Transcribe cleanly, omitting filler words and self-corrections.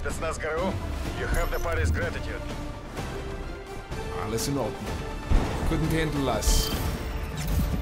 Spetsnaz GRU, you have the party's gratitude. Alles in Ordnung. Couldn't handle us.